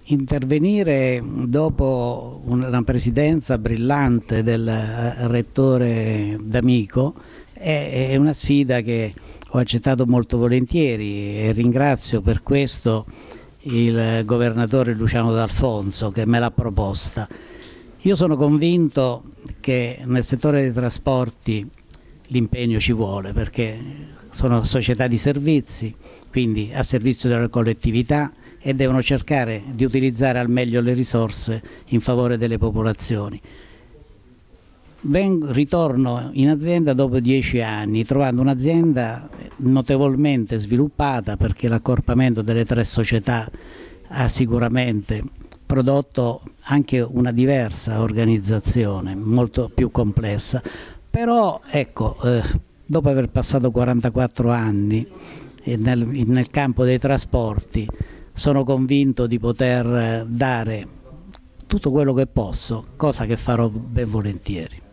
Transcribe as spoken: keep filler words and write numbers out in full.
intervenire dopo una presidenza brillante del rettore D'Amico è una sfida che ho accettato molto volentieri e ringrazio per questo il governatore Luciano D'Alfonso che me l'ha proposta. Io sono convinto che nel settore dei trasporti l'impegno ci vuole, perché sono società di servizi, quindi a servizio della collettività, e devono cercare di utilizzare al meglio le risorse in favore delle popolazioni. Vengo, ritorno in azienda dopo dieci anni, trovando un'azienda notevolmente sviluppata, perché l'accorpamento delle tre società ha sicuramente prodotto anche una diversa organizzazione, molto più complessa. Però ecco, eh, dopo aver passato quarantaquattro anni nel, nel campo dei trasporti, sono convinto di poter dare tutto quello che posso, cosa che farò ben volentieri.